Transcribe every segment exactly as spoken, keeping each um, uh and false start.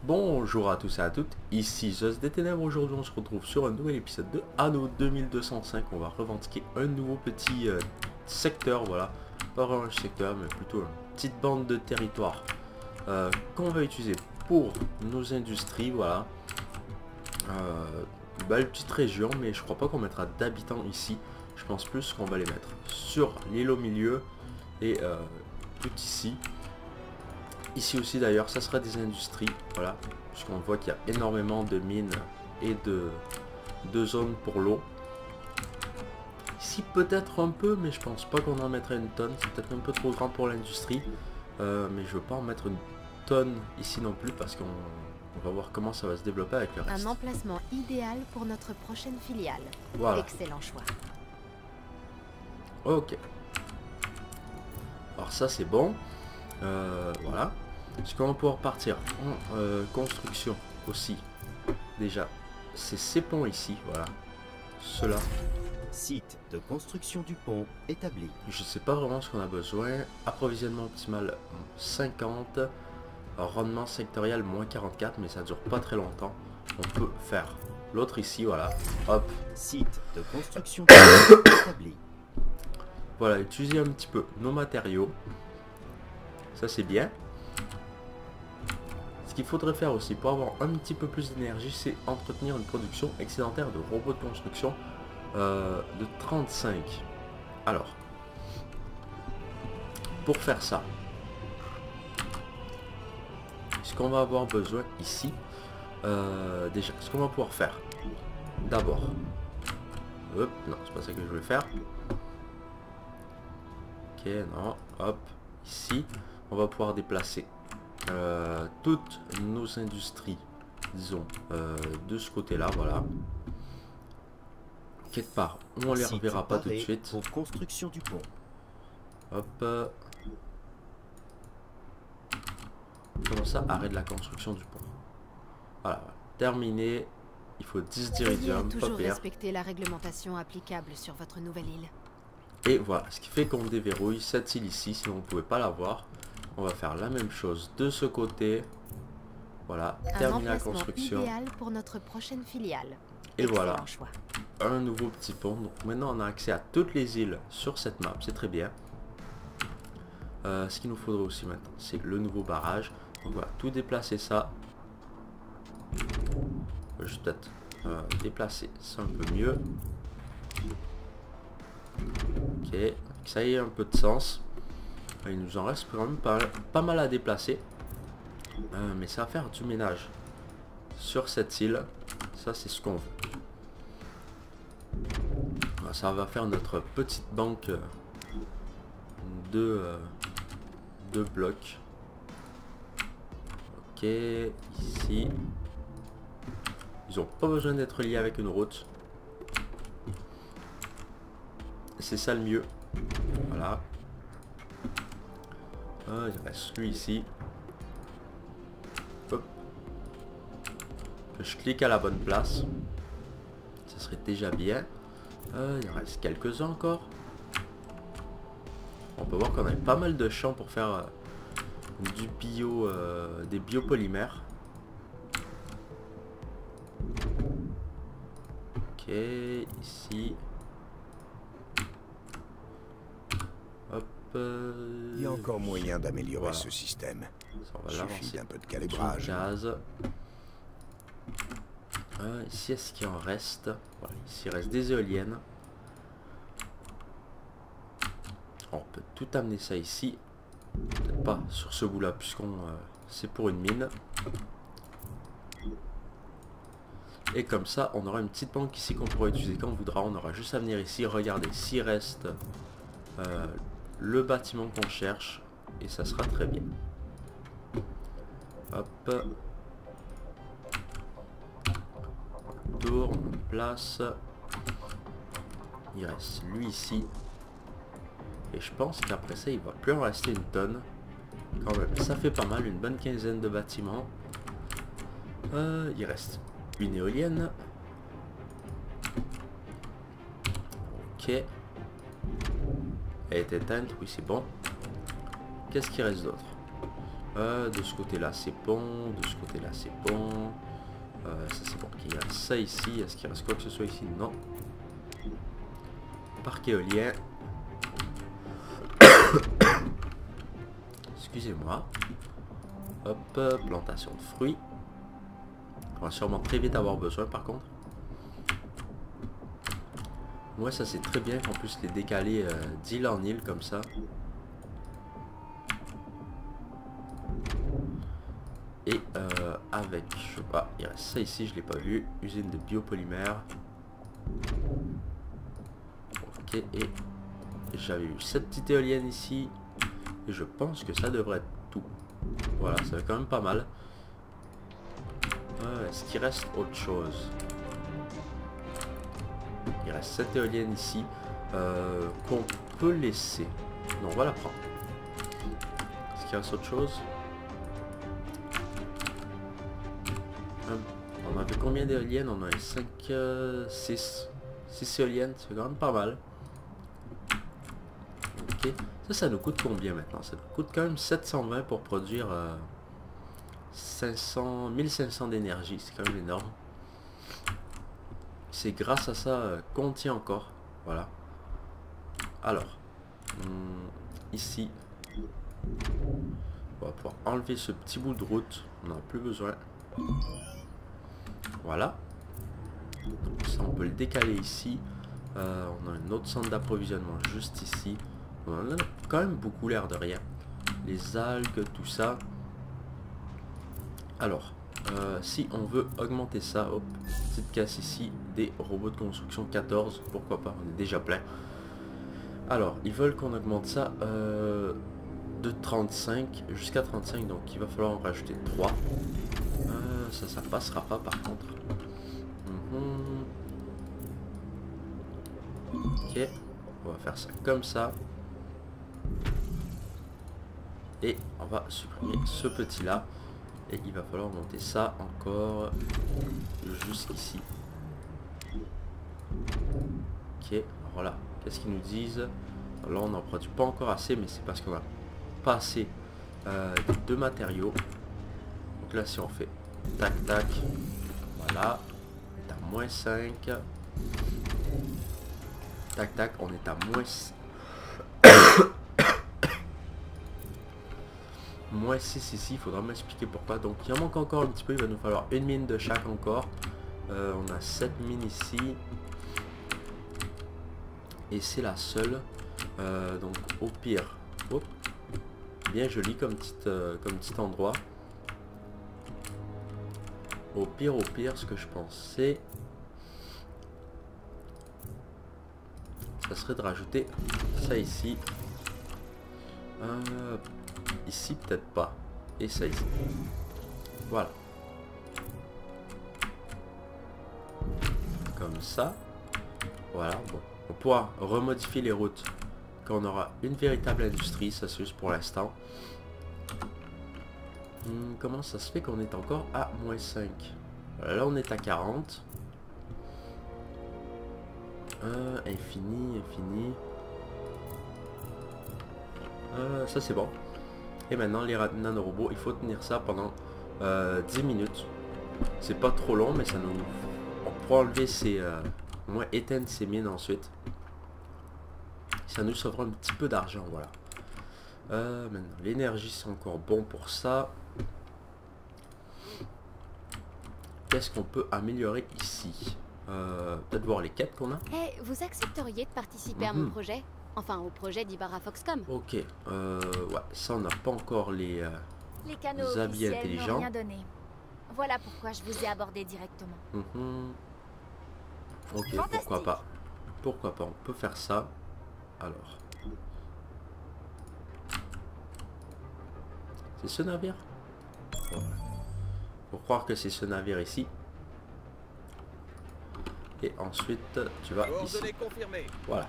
Bonjour à tous et à toutes, ici Zeus des Ténèbres. Aujourd'hui on se retrouve sur un nouvel épisode de Anno deux mille deux cent cinq. On va revendiquer un nouveau petit euh, secteur, voilà. Pas vraiment un secteur mais plutôt une petite bande de territoire euh, qu'on va utiliser pour nos industries, voilà. Euh, bah, une petite région, mais je crois pas qu'on mettra d'habitants ici. Je pense plus qu'on va les mettre sur l'île au milieu et euh, tout ici. Ici aussi d'ailleurs, ça sera des industries, voilà, puisqu'on voit qu'il y a énormément de mines et de, de zones pour l'eau. Ici peut-être un peu, mais je pense pas qu'on en mettrait une tonne, c'est peut-être un peu trop grand pour l'industrie. Euh, mais je veux pas en mettre une tonne ici non plus, parce qu'on on va voir comment ça va se développer avec le reste. Un emplacement idéal pour notre prochaine filiale. Voilà. Excellent choix. Ok. Alors ça c'est bon. Euh, voilà. Est-ce qu'on va pouvoir partir en euh, construction aussi? Déjà, c'est ces ponts ici, voilà. Cela. Site de construction du pont établi. Je sais pas vraiment ce qu'on a besoin. Approvisionnement optimal cinquante. Rendement sectoriel moins quarante-quatre, mais ça dure pas très longtemps. On peut faire l'autre ici, voilà. Hop. Site de construction du pont établi. Voilà, utiliser un petit peu nos matériaux. Ça c'est bien. Ce qu'il faudrait faire aussi pour avoir un petit peu plus d'énergie, c'est entretenir une production excédentaire de robots de construction euh, de trente-cinq. Alors, pour faire ça, ce qu'on va avoir besoin ici, euh, déjà, ce qu'on va pouvoir faire, d'abord, hop, non, c'est pas ça que je voulais faire. Ok, non, hop, ici, on va pouvoir déplacer euh, toutes nos industries, disons, euh, de ce côté-là, voilà. Quelque part, on les reverra pas tout de suite. Pour construction du pont. Hop. Comment ça, arrêt de la construction du pont. Voilà, terminé. Il faut dix d'iridium, pas toujours pire. respecter la réglementation applicable sur votre nouvelle île. Et voilà, ce qui fait qu'on déverrouille cette île ici, si on ne pouvait pas la voir. On va faire la même chose de ce côté. Voilà, terminer la construction. Idéal pour notre prochaine filiale. Et Excellent voilà, choix. un nouveau petit pont. Donc maintenant on a accès à toutes les îles sur cette map, c'est très bien. Euh, ce qu'il nous faudrait aussi maintenant, c'est le nouveau barrage. Donc voilà, tout déplacer ça. Je vais peut-être euh, déplacer ça un peu mieux. Ok, ça y est, un peu de sens. Il nous en reste quand même pas, pas mal à déplacer. Euh, mais ça va faire du ménage sur cette île. Ça, c'est ce qu'on veut. Ça va faire notre petite banque de, euh, de blocs. Ok, ici. Ils ont pas besoin d'être liés avec une route. C'est ça le mieux. Voilà. Ah, il reste lui ici. Hop. Je clique à la bonne place. Ça serait déjà bien. Euh, il en reste quelques-uns encore. On peut voir qu'on a pas mal de champs pour faire euh, du bio, euh, des biopolymères. Ok, ici. Hop. Euh, Il y a encore moyen d'améliorer voilà. ce système. Ça, on va Il suffit l'avancer. d'un peu de calibrage. Gaz. Euh, ici, est-ce qu'il en reste? Voilà, ici, il reste des éoliennes. On peut tout amener ça ici. Peut-être pas sur ce bout-là, puisqu'on euh, c'est pour une mine. Et comme ça, on aura une petite banque ici qu'on pourra utiliser quand on voudra. On aura juste à venir ici, regarder s'il reste euh, le bâtiment qu'on cherche. Et ça sera très bien. Hop. Tour, on place. Il reste lui ici. Et je pense qu'après ça, il va plus en rester une tonne. Quand même, ça fait pas mal, une bonne quinzaine de bâtiments. Euh, il reste une éolienne. Ok. Elle est éteinte, oui c'est bon. Qu'est-ce qui reste d'autre? Euh, de ce côté-là, c'est bon. De ce côté-là, c'est bon. Euh, ça, c'est bon. Il y a ça ici. Est-ce qu'il reste quoi que ce soit ici? Non. Parc éolien. Excusez-moi. Hop, plantation de fruits. On va sûrement très vite avoir besoin par contre. Moi ça c'est très bien qu'on puisse les décaler euh, d'île en île comme ça. Et euh, avec, je sais pas, il reste ça ici, je l'ai pas vu. Usine de biopolymère. Ok, et j'avais eu cette petite éolienne ici. Et je pense que ça devrait être tout. Voilà, ça va quand même pas mal. Euh, Est-ce qu'il reste autre chose? Il reste cette éolienne ici euh, qu'on peut laisser. Non, on va la prendre. Est-ce qu'il reste autre chose? euh, On avait combien d'éoliennes? On a cinq, six. six éoliennes, c'est quand même pas mal. Ok. Ça, ça nous coûte combien maintenant? Ça nous coûte quand même sept cent vingt pour produire euh, cinq cents, mille cinq cents d'énergie. C'est quand même énorme. C'est grâce à ça euh, qu'on tient encore. Voilà. Alors. Hum, ici. On va pouvoir enlever ce petit bout de route. On n'en a plus besoin. Voilà. Donc ça, on peut le décaler ici. Euh, on a un autre centre d'approvisionnement juste ici. On en a quand même beaucoup l'air de rien. Les algues, tout ça. Alors, euh, si on veut augmenter ça, hop, petite casse ici, des robots de construction quatorze, pourquoi pas, on est déjà plein. Alors, ils veulent qu'on augmente ça euh, de trente-cinq jusqu'à trente-cinq, donc il va falloir en rajouter trois. Euh, ça, ça passera pas par contre. Mm-hmm. Ok, on va faire ça comme ça. Et on va supprimer ce petit là. Et il va falloir monter ça encore jusqu'ici. Ok, alors là, qu'est-ce qu'ils nous disent? Alors là, on n'en produit pas encore assez, mais c'est parce qu'on a pas assez euh, de matériaux. Donc là, si on fait tac tac, voilà, on est à moins cinq. Tac tac, on est à moins moins six ici, il faudra m'expliquer pourquoi. Donc il en manque encore un petit peu, il va nous falloir une mine de chaque encore. Euh, on a sept mines ici. Et c'est la seule. Euh, donc au pire, hop, bien joli comme, petite, euh, comme petit endroit. Au pire, au pire, ce que je pensais, ça serait de rajouter ça ici. Euh, ici peut-être pas. Et ça ici. Voilà. Comme ça. Voilà. Bon. On pourra remodifier les routes quand on aura une véritable industrie. Ça c'est juste pour l'instant. Hum, comment ça se fait qu'on est encore à moins cinq? Voilà, là on est à quarante. Euh, infini, infini. Euh, ça c'est bon. Et maintenant les nanorobots, il faut tenir ça pendant euh, dix minutes. C'est pas trop long, mais ça nous... On pourra enlever ces... Euh, au moins éteindre ces mines ensuite. Ça nous sauvera un petit peu d'argent, voilà. Euh, maintenant, l'énergie c'est encore bon pour ça. Qu'est-ce qu'on peut améliorer ici? euh, Peut-être voir les quêtes qu'on a. Hey, vous accepteriez de participer Mm-hmm. à mon projet? Enfin, au projet d'Ibarra Foxcom. Ok, euh, ouais, ça on n'a pas encore les, euh, Les canaux les habits officiels n'ont intelligents. rien donné. Voilà pourquoi je vous ai abordé directement. Mhm. Ok, Fantastique. pourquoi pas. Pourquoi pas, on peut faire ça. Alors. C'est ce navire? Voilà. Faut croire que c'est ce navire ici. Et ensuite, tu vas ici. Voilà.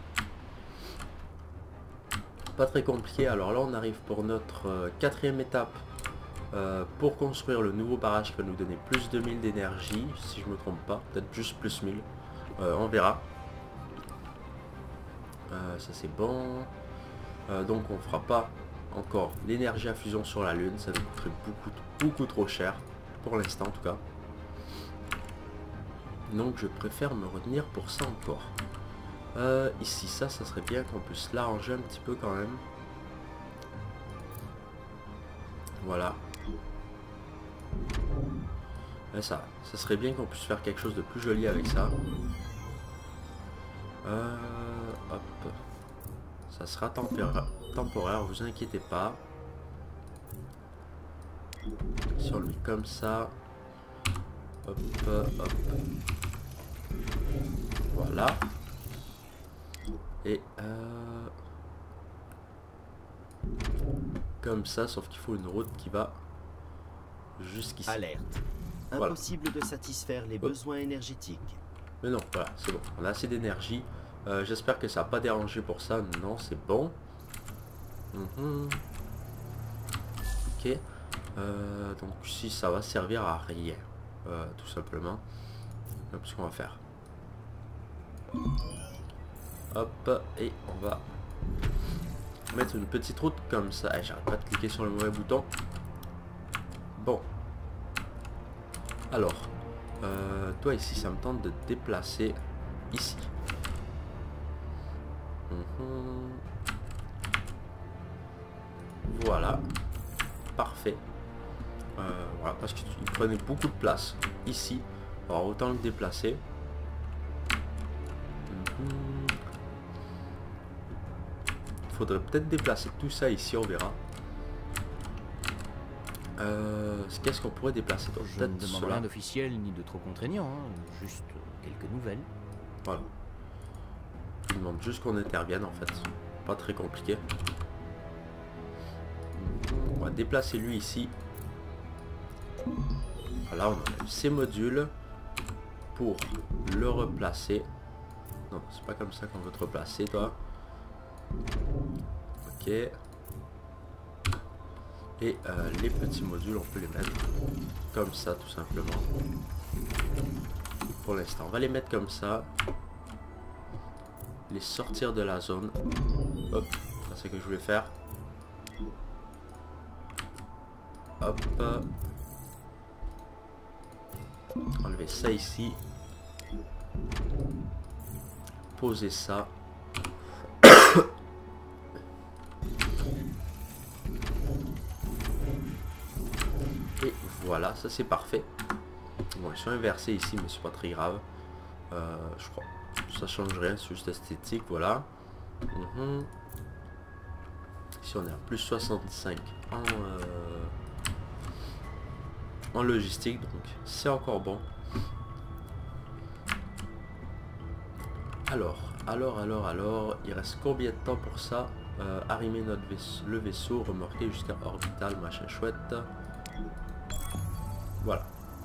Pas très compliqué. Alors là, on arrive pour notre euh, quatrième étape. Euh, pour construire le nouveau barrage qui va nous donner plus de mille d'énergie. Si je me trompe pas. Peut-être juste plus mille. Euh, on verra. Euh, ça c'est bon. Euh, donc on fera pas encore l'énergie à fusion sur la Lune. Ça nous coûterait beaucoup, beaucoup trop cher. Pour l'instant en tout cas. Donc je préfère me retenir pour ça encore. Euh, ici, ça, ça serait bien qu'on puisse l'arranger un petit peu quand même. Voilà. Et ça, ça serait bien qu'on puisse faire quelque chose de plus joli avec ça. Euh, hop. Ça sera tempéra- temporaire, vous inquiétez pas. Si on le met comme ça. Hop, hop. Voilà. Et euh, comme ça, sauf qu'il faut une route qui va jusqu'ici. Alerte. Voilà. Impossible de satisfaire les Hop. besoins énergétiques. Mais non, voilà, c'est bon. On a assez d'énergie. Euh, J'espère que ça n'a pas dérangé pour ça. Non, c'est bon. Mhm. Ok. Euh, donc si ça va servir à rien. Euh, tout simplement. Donc ce qu'on va faire. Hop. Et on va mettre une petite route comme ça. Eh, j'arrête pas de cliquer sur le mauvais bouton. Bon. Alors. Euh, toi ici, ça me tente de te déplacer ici. Mhm. Voilà. Parfait. Euh, voilà, parce qu'il prenait beaucoup de place ici. Alors autant le déplacer. Mhm. Faudrait peut-être déplacer tout ça ici, on verra. Euh, Qu'est-ce qu'on pourrait déplacer? Donc, Je ne peut-être demande cela. rien d'officiel ni de trop contraignant, hein, juste quelques nouvelles. Voilà. Je demande juste qu'on intervienne en fait. Pas très compliqué. On va déplacer lui ici. Voilà, on a ces modules pour le replacer. Non, c'est pas comme ça qu'on veut te replacer, toi. Ok. Et euh, les petits modules, on peut les mettre comme ça, tout simplement. Pour l'instant, on va les mettre comme ça. Les sortir de la zone. Hop, c'est ce que je voulais faire. Hop. Enlever ça ici. Poser ça. Et voilà, ça c'est parfait. Bon, ils sont inversés ici, mais c'est pas très grave. Euh, je crois. Ça change rien, c'est juste esthétique, voilà. Mm-hmm. Ici on est à plus soixante-cinq en, euh, en logistique, donc c'est encore bon. Alors, alors, alors, alors, il reste combien de temps pour ça? euh, Arrimer notre vaisseau, le vaisseau, remorquer jusqu'à orbital, machin chouette. Voilà.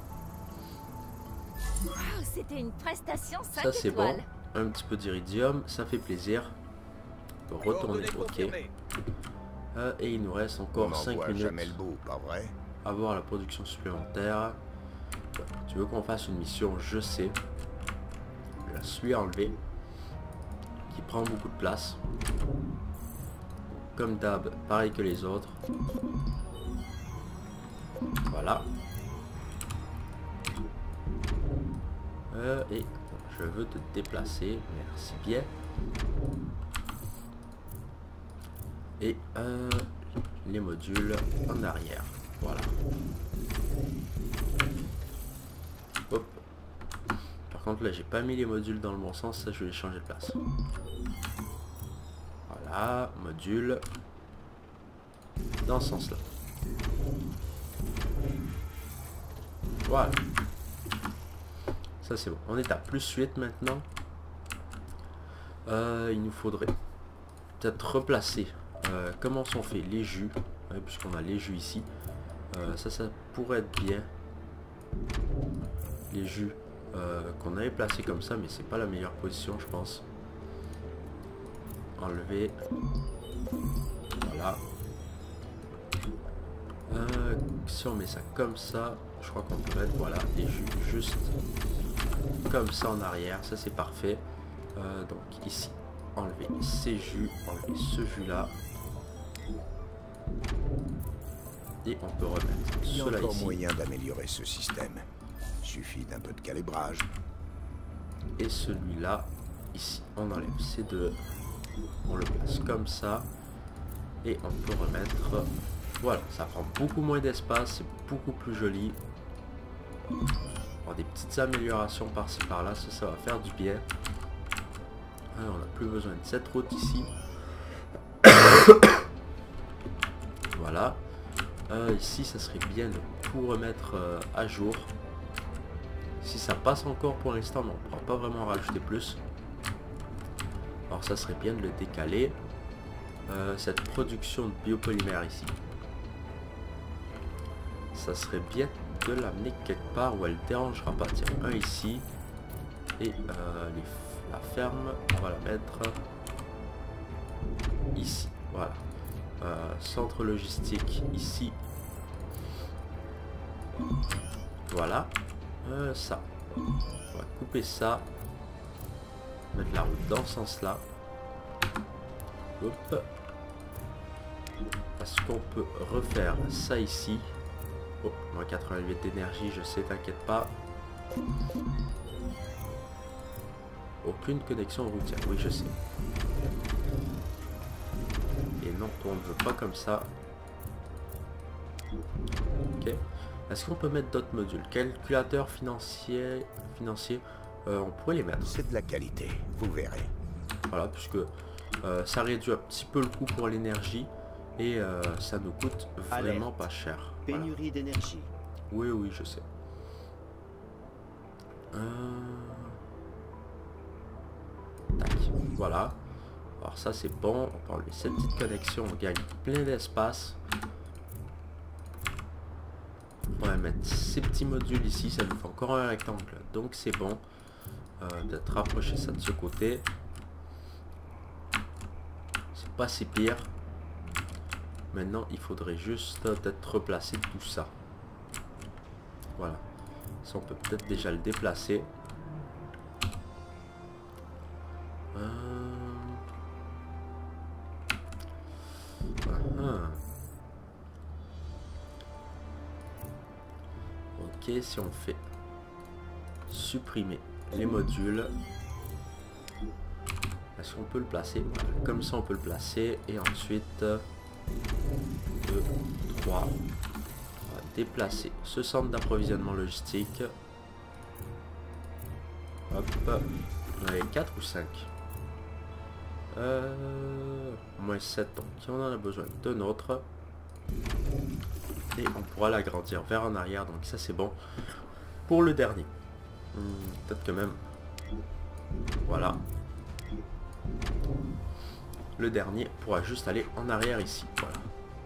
Wow, c'était une prestation cinq Ça c'est bon. étoiles. Un petit peu d'iridium, ça fait plaisir. On peut retourner, ok. Euh, et il nous reste On encore n'en cinq voit minutes jamais le bout, pas vrai? à voir la production supplémentaire. Tu veux qu'on fasse une mission? Je sais. Je la suis enlevée. Qui prend beaucoup de place. Comme d'hab, pareil que les autres. Voilà. Euh, et je veux te déplacer. Merci bien. Et euh, les modules en arrière. Voilà. Hop. Par contre là j'ai pas mis les modules dans le bon sens, ça je vais les changer de place. Voilà, module dans ce sens là. Voilà. Ça c'est bon. On est à plus huit maintenant. Euh, il nous faudrait peut-être replacer euh, comment sont faits les jus, hein, puisqu'on a les jus ici. Euh, ça, ça pourrait être bien. Les jus euh, qu'on avait placés comme ça, mais c'est pas la meilleure position, je pense. Enlever. Voilà. Euh, si on met ça comme ça, je crois qu'on peut mettre voilà les jus juste comme ça en arrière. Ça c'est parfait. Euh, donc ici, enlever ces jus, enlever ce jus là. Et on peut remettre Il y a cela encore ici. moyen d'améliorer ce système. Suffit d'un peu de calibrage. Et celui-là, ici, on enlève ces deux. On le place comme ça. Et on peut remettre... Voilà, ça prend beaucoup moins d'espace, c'est beaucoup plus joli. Alors, des petites améliorations par-ci par-là, ça, ça va faire du bien. Alors, on n'a plus besoin de cette route ici. Voilà. Euh, ici, ça serait bien de tout remettre euh, à jour. Si ça passe encore pour l'instant, mais on ne pourra pas vraiment en rajouter plus. Alors ça serait bien de le décaler. Euh, cette production de biopolymère ici. Ça serait bien de l'amener quelque part où elle ne dérangera pas. Tiens, un ici. Et euh, les, la ferme, on va la mettre ici. Voilà. Euh, centre logistique ici. Voilà. Euh, ça. On va couper ça. Mettre la route dans ce sens-là. Hop. Parce qu'on peut refaire ça ici. Oh, moins quatre-vingt-huit d'énergie, je sais, t'inquiète pas. Aucune connexion routière, oui je sais. Et non, on ne veut pas comme ça. Ok. Est-ce qu'on peut mettre d'autres modules? Calculateur financier, financier euh, on pourrait les mettre. C'est de la qualité, vous verrez. Voilà, puisque euh, ça réduit un petit peu le coût pour l'énergie. Et euh, ça nous coûte vraiment Alerte. pas cher. Pénurie Voilà. d'énergie. Oui, oui, je sais. Euh... Tac, voilà. Alors ça c'est bon. On peut enlever cette petite connexion. On gagne plein d'espace. On va mettre ces petits modules ici. Ça nous fait encore un rectangle. Donc c'est bon. Euh, Peut-être rapprocher ça de ce côté. C'est pas si pire. Maintenant, il faudrait juste peut-être replacer tout ça. Voilà. Ça, on peut peut-être déjà le déplacer. Euh... Ah ah. Ok, si on fait supprimer les modules, est-ce qu'on peut le placer? Voilà. Comme ça, on peut le placer. Et ensuite... deux, trois. On va déplacer ce centre d'approvisionnement logistique. Hop. On avait quatre ou cinq. Euh, moins sept. Donc on en a besoin d'un autre. Et on pourra l'agrandir vers en arrière. Donc ça c'est bon. Pour le dernier. Hmm, peut-être que même. Voilà. Le dernier pourra juste aller en arrière ici. Voilà.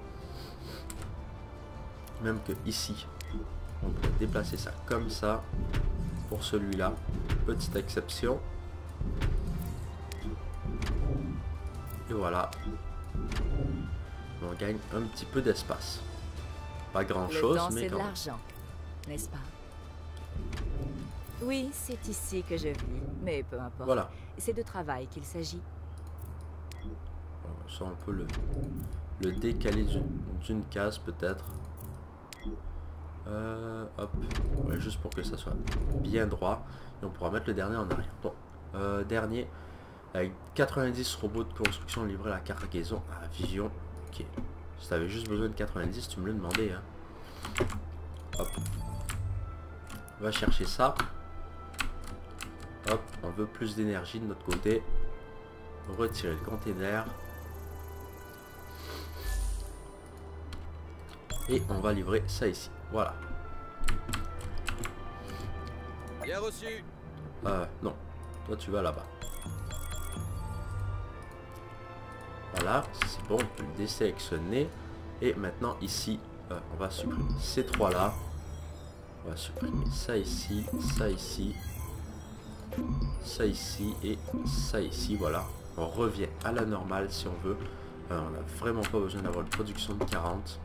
Même que ici, on peut déplacer ça comme ça. Pour celui-là, petite exception. Et voilà. On gagne un petit peu d'espace. Pas grand chose, Le temps, mais c'est de quand même. l'argent, n'est-ce pas? Oui, c'est ici que je vis, mais peu importe. Voilà. C'est de travail qu'il s'agit. Ça, on peut le, le décaler d'une case peut-être. Euh, hop. Ouais, juste pour que ça soit bien droit. Et on pourra mettre le dernier en arrière. Bon. Euh, dernier. Avec quatre-vingt-dix robots de construction livrés à la cargaison à Vision. Ok. Si tu avais juste besoin de quatre-vingt-dix, tu me le demandais. Hein. Hop. On va chercher ça. Hop. On veut plus d'énergie de notre côté. Retirer le container. Et on va livrer ça ici. Voilà. Bien reçu. Euh, non. Toi, tu vas là-bas. Voilà. C'est bon. On peut le désélectionner. Et maintenant, ici, euh, on va supprimer ces trois-là. On va supprimer ça ici, ça ici, ça ici et ça ici. Voilà. On revient à la normale si on veut. Euh, on n'a vraiment pas besoin d'avoir une production de quarante.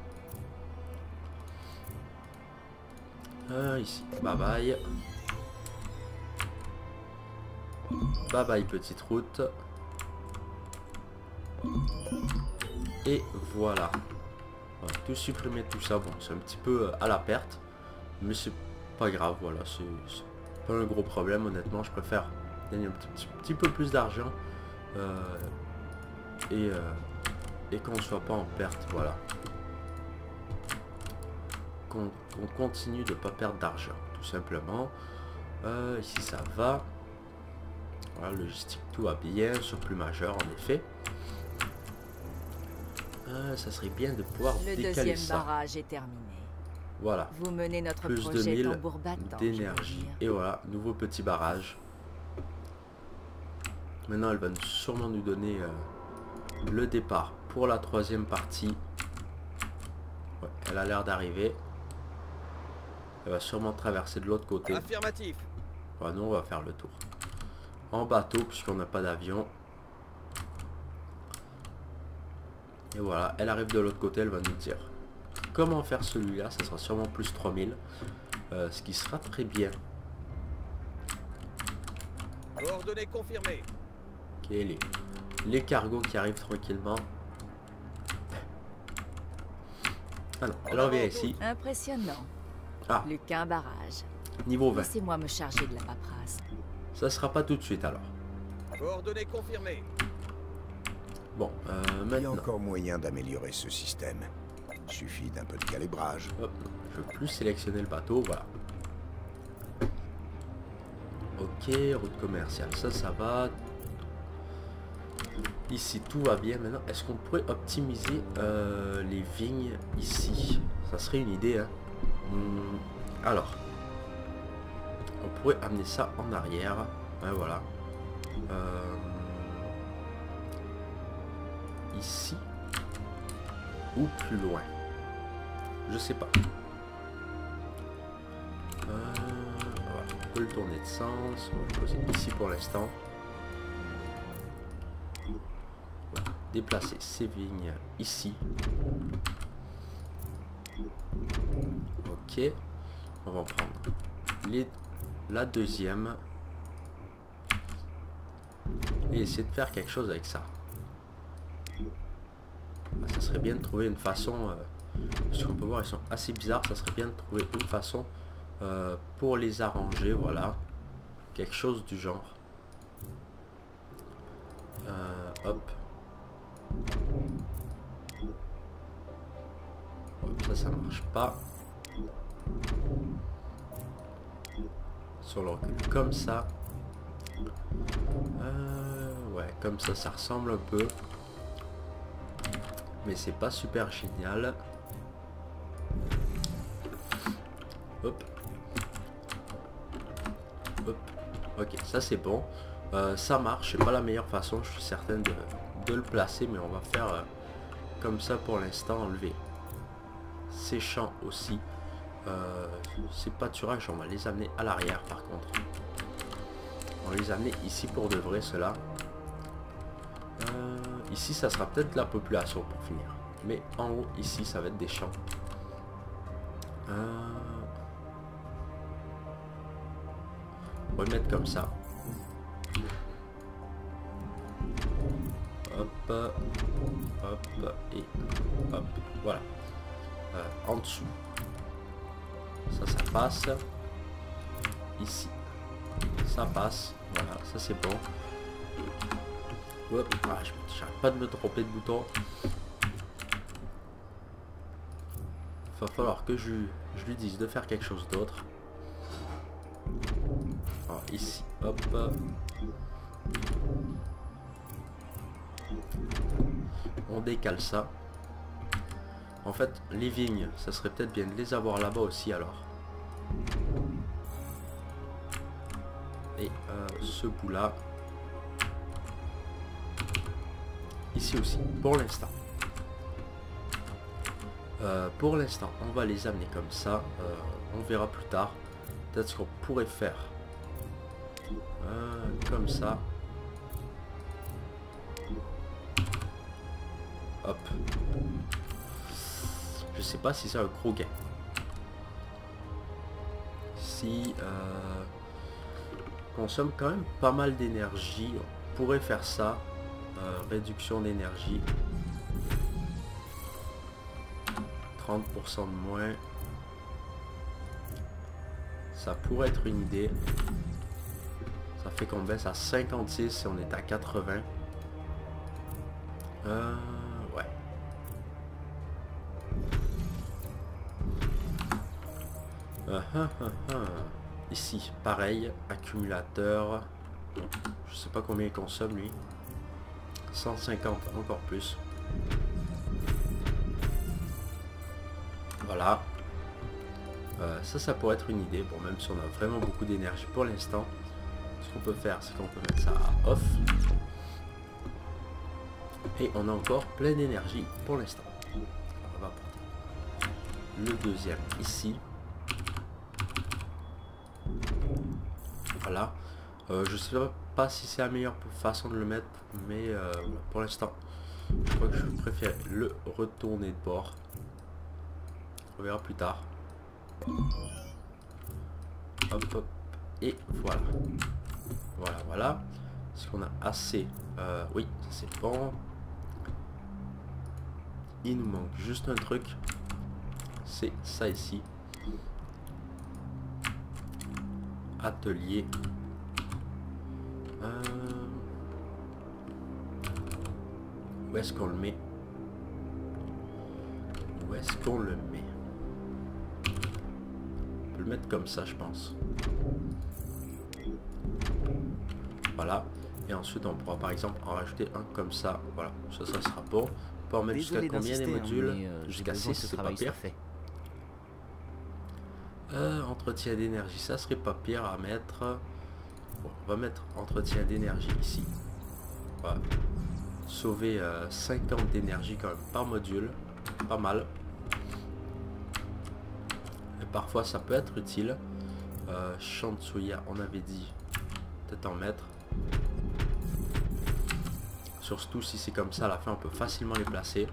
Euh, ici, bye bye. Bye bye petite route. Et voilà. Voilà, tout supprimer tout ça, bon c'est un petit peu à la perte, mais c'est pas grave, voilà, c'est pas un gros problème honnêtement. Je préfère gagner un petit, petit, petit peu plus d'argent euh, et, euh, et qu'on ne soit pas en perte, voilà. Qu'on qu'on continue de pas perdre d'argent, tout simplement. Euh, ici ça va. Voilà, logistique, tout va bien, surplus majeur en effet. Euh, ça serait bien de pouvoir Le décaler deuxième ça. barrage est terminé. Voilà, Vous menez notre plus de projet mille tambour battant. d'énergie. Et voilà, nouveau petit barrage. Maintenant, elle va nous- sûrement nous donner euh, le départ pour la troisième partie. Ouais, elle a l'air d'arriver. Elle va sûrement traverser de l'autre côté. Affirmatif. Ouais, nous, on va faire le tour. En bateau, puisqu'on n'a pas d'avion. Et voilà, elle arrive de l'autre côté, elle va nous dire comment faire celui-là. Ça sera sûrement plus trois mille. Euh, ce qui sera très bien. Coordonnées confirmées. Ok, les, les cargos qui arrivent tranquillement. Alors, alors viens ici. Impressionnant. Ah, Plus qu'un barrage. niveau vingt. Laissez-moi me charger de la paperasse. Ça sera pas tout de suite alors. Coordonnées confirmées. Bon, euh, Il y a maintenant. encore moyen d'améliorer ce système. Suffit d'un peu de calibrage. Hop, je veux plus sélectionner le bateau, voilà. Ok, route commerciale, ça, ça va. Ici, tout va bien. Maintenant, est-ce qu'on pourrait optimiser euh, les vignes ici? Ça serait une idée, hein. Hum, alors, on pourrait amener ça en arrière. Ouais, voilà. Euh, ici ou plus loin, je sais pas. Euh, voilà, on peut le tourner de sens. On va le poser ici pour l'instant. Voilà, déplacer ces vignes ici. Ok, on va en prendre les, la deuxième et essayer de faire quelque chose avec ça. Ça serait bien de trouver une façon, euh, parce qu'on peut voir ils sont assez bizarres, ça serait bien de trouver une façon euh, pour les arranger, voilà, quelque chose du genre. Euh, hop. Ça, ça marche pas. Sur le recul, comme ça. Euh, ouais, comme ça, ça ressemble un peu. Mais c'est pas super génial. Hop. Hop. Ok, ça c'est bon. Euh, ça marche, c'est pas la meilleure façon, je suis certain de, de le placer, mais on va faire euh, comme ça pour l'instant, enlever ces champs aussi. Euh, ces pâturages, on va les amener à l'arrière par contre. On va les amener ici pour de vrai, cela. Euh, ici, ça sera peut-être la population pour finir. Mais en haut, ici, ça va être des champs. Euh, on va le mettre comme ça. Hop, hop, et hop. Voilà. Euh, en dessous. Ça, ça passe. Ici. Ça passe. Voilà, ça c'est bon. Hop. Ah, je n'arrête pas de me tromper de bouton. Va falloir que je, je lui dise de faire quelque chose d'autre. Alors, ici. Hop. On décale ça. En fait, les vignes, ça serait peut-être bien de les avoir là-bas aussi alors. Et euh, ce bout-là. Ici aussi, pour l'instant. Euh, pour l'instant, on va les amener comme ça. Euh, on verra plus tard. Peut-être ce qu'on pourrait faire. Euh, comme ça. Hop. Je sais pas si c'est un gros gain. Si euh, consomme quand même pas mal d'énergie, on pourrait faire ça. Euh, réduction d'énergie. trente pour cent de moins. Ça pourrait être une idée. Ça fait qu'on baisse à cinquante-six et on est à quatre-vingts. Euh, ouais. Uh, uh, uh, uh. Ici, pareil, accumulateur. Je sais pas combien il consomme lui. cent cinquante, encore plus. Voilà. Euh, ça, ça pourrait être une idée. Bon, même si on a vraiment beaucoup d'énergie pour l'instant, ce qu'on peut faire, c'est qu'on peut mettre ça à off. Et on a encore plein d'énergie pour l'instant. On va porter le deuxième ici. Voilà. Euh, je sais pas si c'est la meilleure façon de le mettre, mais euh, pour l'instant, je crois que je préfère le retourner de bord. On verra plus tard. Hop, hop. Et voilà. Voilà, voilà. Est-ce qu'on a assez? euh, Oui, c'est bon. Il nous manque juste un truc. C'est ça ici. Atelier. Euh... Où est-ce qu'on le met? Où est-ce qu'on le met? On peut le mettre comme ça, je pense. Voilà. Et ensuite, on pourra par exemple en rajouter un comme ça. Voilà. Ça, ça sera bon. On peut en mettre jusqu'à combien les modules? euh, Jusqu'à six, c'est pas pire. Euh, entretien d'énergie, ça serait pas pire à mettre. Bon, on va mettre entretien d'énergie ici. Voilà. Sauver euh, cinquante d'énergie quand même par module. Pas mal. Et parfois ça peut être utile. Euh, Shansuya, on avait dit peut-être en mettre. Surtout si c'est comme ça à la fin, on peut facilement les placer.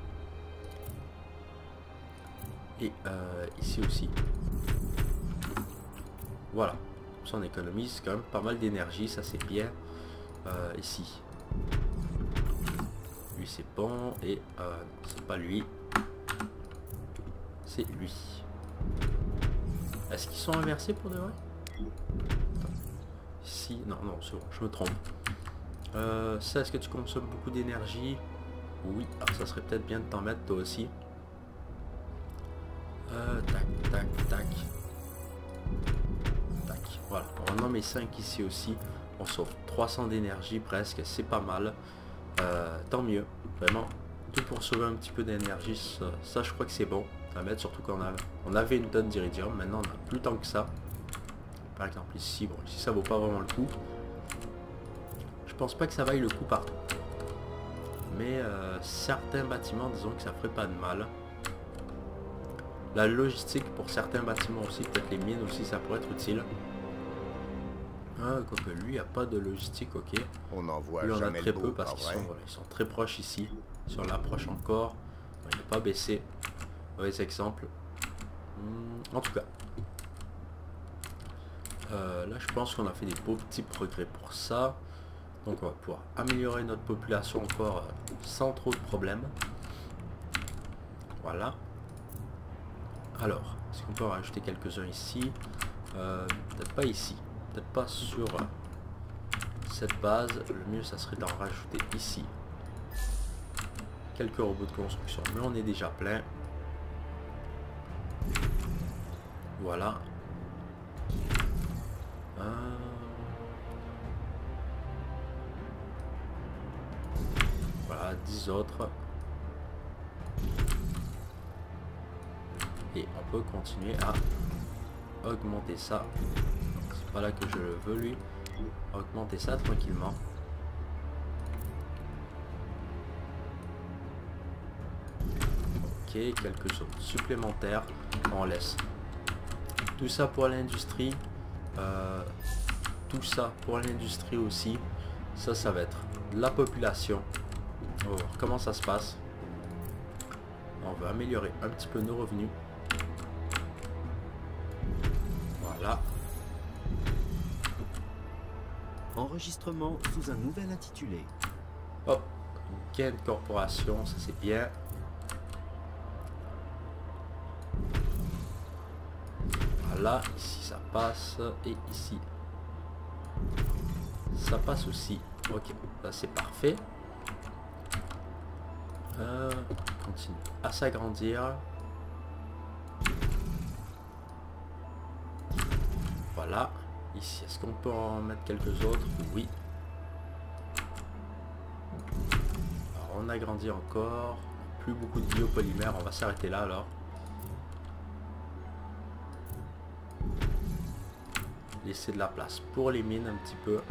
Et euh, ici aussi. Voilà, ça on économise quand même pas mal d'énergie, ça c'est bien. Euh, ici, lui c'est bon, et euh, c'est pas lui, c'est lui. Est-ce qu'ils sont inversés pour de vrai? Ici, non, non, c'est bon, je me trompe. Euh, ça, est-ce que tu consommes beaucoup d'énergie? Oui, alors ça serait peut-être bien de t'en mettre toi aussi. Euh, tac, tac, tac. Voilà, on en met cinq ici aussi. On sauve trois cents d'énergie presque, c'est pas mal. Euh, tant mieux, vraiment. Tout pour sauver un petit peu d'énergie, ça, ça je crois que c'est bon à mettre, surtout qu'on a, on avait une tonne d'iridium, maintenant on n'a plus tant que ça. Par exemple ici, bon ici ça vaut pas vraiment le coup. Je pense pas que ça vaille le coup partout. Mais euh, certains bâtiments, disons que ça ferait pas de mal. La logistique pour certains bâtiments aussi, peut-être les mines aussi, ça pourrait être utile. Ah, quoique lui, il n'y a pas de logistique, ok. On en voit lui, on a jamais très le peu bout, parce pas qu'ils vrai? sont, voilà, ils sont très proches ici. Si on l'approche encore, il n'est pas baissé. Mauvais exemple. Hum, en tout cas. Euh, là, je pense qu'on a fait des beaux petits progrès pour ça. Donc, on va pouvoir améliorer notre population encore euh, sans trop de problèmes. Voilà. Alors, est-ce qu'on peut en rajouter quelques-uns ici? euh, Peut-être pas ici. Peut-être pas sur euh, cette base. Le mieux, ça serait d'en rajouter ici. Quelques robots de construction. Mais on est déjà plein. Voilà. Euh... Voilà, dix autres. Et on peut continuer à augmenter ça. C'est pas là que je le veux lui. Augmenter ça tranquillement. Ok, quelques autres supplémentaires. On laisse tout ça pour l'industrie. Euh, tout ça pour l'industrie aussi. Ça, ça va être de la population. On va voir comment ça se passe. On va améliorer un petit peu nos revenus. Voilà. Enregistrement sous un nouvel intitulé. Hop, gain de corporation, ça c'est bien. Voilà, ici ça passe. Et ici, ça passe aussi. Ok, là c'est parfait. Euh, continue à s'agrandir. Voilà. Ici, est-ce qu'on peut en mettre quelques autres? Oui. Alors, on agrandit encore. Plus beaucoup de biopolymères. On va s'arrêter là alors. Laisser de la place pour les mines un petit peu.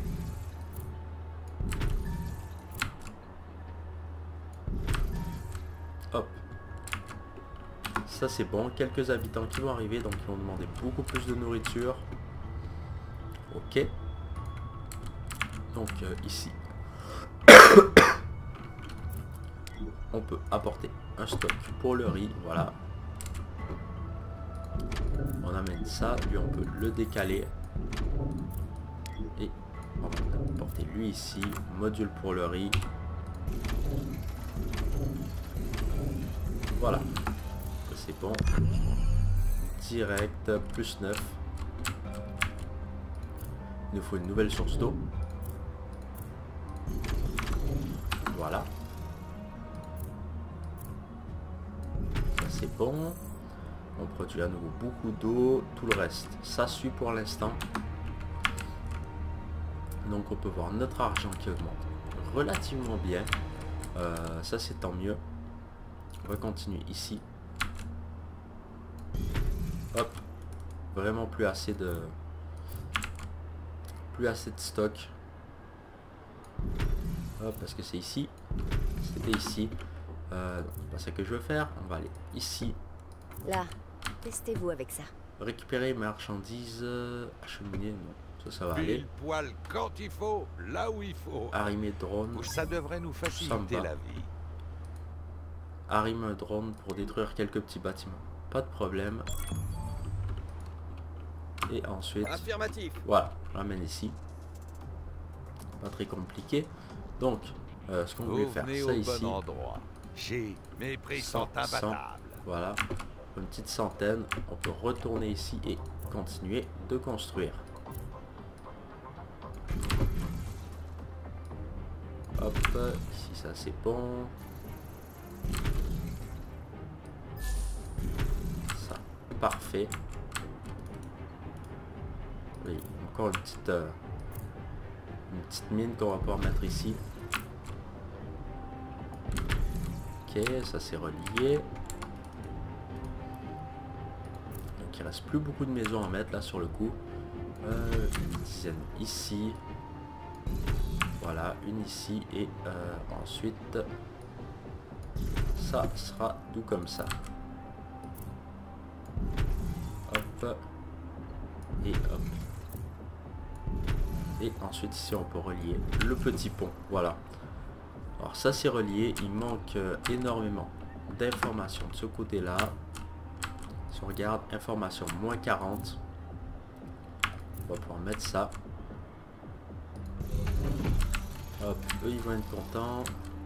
Hop. Ça c'est bon. Quelques habitants qui vont arriver, donc ils vont demander beaucoup plus de nourriture. Ok. Donc euh, ici, on peut apporter un stock pour le riz. Voilà. On amène ça. Lui, on peut le décaler. Et on va apporter lui ici. Module pour le riz. Voilà. C'est bon. Direct. Plus neuf. Il nous faut une nouvelle source d'eau. Voilà. Ça c'est bon. On produit à nouveau beaucoup d'eau. Tout le reste, ça suit pour l'instant. Donc on peut voir notre argent qui augmente relativement bien. Euh, ça c'est tant mieux. On va continuer ici. Hop. Vraiment plus assez de... Plus assez de stock. Hop, parce que c'est ici. C'était ici. Euh, c'est pas ça que je veux faire. On va aller ici. Là, testez-vous avec ça. Récupérer marchandises. Euh, acheminer, non. Ça, ça va aller. Pile poil quand il faut, là où il faut. Arrimer drone. Ça devrait nous faciliter la vie. Arrime un drone pour détruire quelques petits bâtiments. Pas de problème. Et ensuite... Affirmatif. Voilà, on l'amène ici. Pas très compliqué. Donc, euh, ce qu'on voulait faire, ça ici. Bon endroit. J'ai mes prix cent, sont imbattables. cent, voilà, une petite centaine. On peut retourner ici et continuer de construire. Hop, ici ça c'est bon. Ça, parfait. Oui, encore une petite, euh, une petite mine qu'on va pouvoir mettre ici. Ok, ça c'est relié. Donc il reste plus beaucoup de maisons à mettre là sur le coup. Euh, une dizaine ici. Voilà, une ici et euh, ensuite ça sera doux comme ça. Hop. Et hop. Et ensuite ici on peut relier le petit pont. Voilà. Alors ça c'est relié. Il manque euh, énormément d'informations de ce côté là. Si on regarde information moins quarante, on va pouvoir mettre ça. Hop, eux ils vont être contents.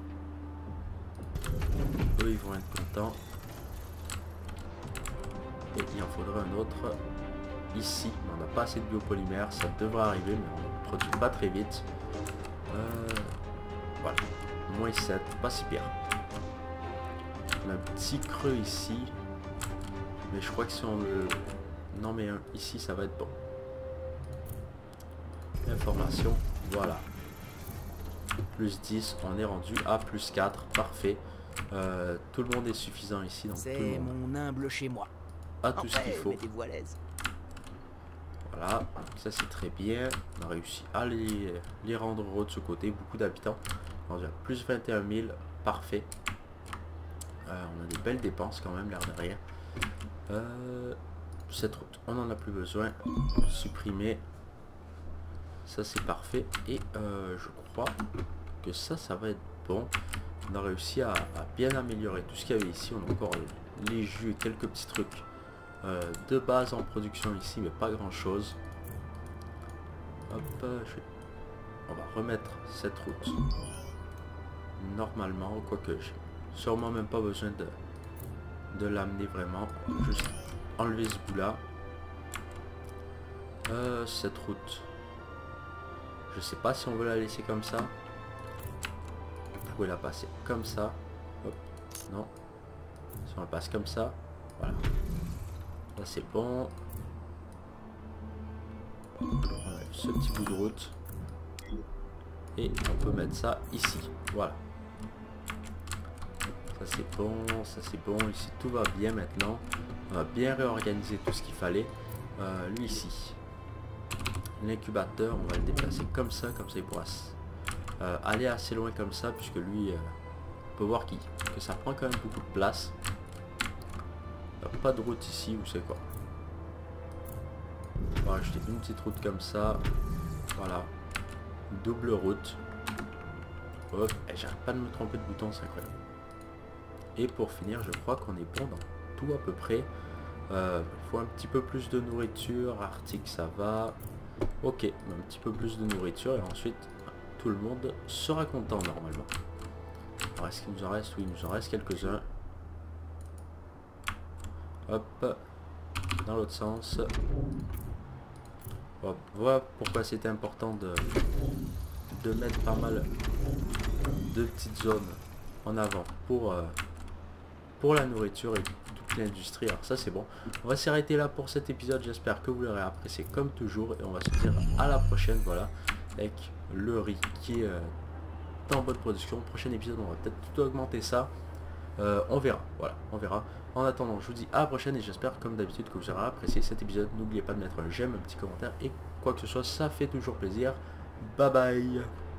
Eux ils vont être contents. Et il en faudrait un autre ici. On n'a pas assez de biopolymères, ça devrait arriver, mais on ne produit pas très vite. Euh, voilà, moins sept, pas si pire. On a un petit creux ici. Mais je crois que si on le... Non mais un, ici ça va être bon. Information, voilà. Plus dix, on est rendu à plus quatre, parfait. Euh, tout le monde est suffisant ici. C'est mon humble chez moi. A tout ce qu'il faut. Mettez-vous à l'aise. Voilà, donc ça c'est très bien. On a réussi à les, les rendre heureux de ce côté. Beaucoup d'habitants. On a plus vingt et un mille, parfait. Euh, on a des belles dépenses quand même, l'air de rien. Euh, cette route, on n'en a plus besoin. Supprimer. Ça c'est parfait. Et euh, je crois que ça, ça va être bon. On a réussi à, à bien améliorer tout ce qu'il y avait ici. On a encore les jus et quelques petits trucs euh, de base en production ici, mais pas grand chose. Hop, je vais... on va remettre cette route normalement, quoique j'ai sûrement même pas besoin de, de l'amener vraiment. Juste enlever ce bout là. Euh, cette route. Je sais pas si on veut la laisser comme ça. Vous pouvez la passer comme ça. Hop. Non. Si on la passe comme ça. Voilà. Là c'est bon. On enlève ce petit bout de route. Et on peut mettre ça ici. Voilà. Ça c'est bon, ça c'est bon. Ici tout va bien maintenant. On va bien réorganiser tout ce qu'il fallait. Euh, lui ici. L'incubateur, on va le déplacer comme ça. Comme ça il pourra euh, aller assez loin comme ça. Puisque lui, euh, on peut voir qu'il que ça prend quand même beaucoup de place. Il n'y a pas de route ici, vous savez quoi. On va rajouter une petite route comme ça. Voilà. Double route. Hop. Et j'arrête pas de me tromper de bouton, c'est incroyable. Et pour finir, je crois qu'on est bon dans tout à peu près. Euh, il faut un petit peu plus de nourriture. Arctique, ça va. Ok, un petit peu plus de nourriture. Et ensuite, tout le monde sera content normalement. Alors, est-ce qu'il nous en reste? Oui, il nous en reste quelques-uns. Hop. Dans l'autre sens. Hop. Voilà pourquoi c'était important de, de mettre pas mal de petites zones en avant pour... Euh, pour la nourriture et toute l'industrie. Alors ça c'est bon. On va s'arrêter là pour cet épisode. J'espère que vous l'aurez apprécié comme toujours. Et on va se dire à la prochaine. Voilà. Avec le riz qui est euh, en bonne production. Prochain épisode on va peut-être tout augmenter ça. Euh, on verra. Voilà. On verra. En attendant je vous dis à la prochaine. Et j'espère comme d'habitude que vous aurez apprécié cet épisode. N'oubliez pas de mettre un j'aime, un petit commentaire. Et quoi que ce soit ça fait toujours plaisir. Bye bye.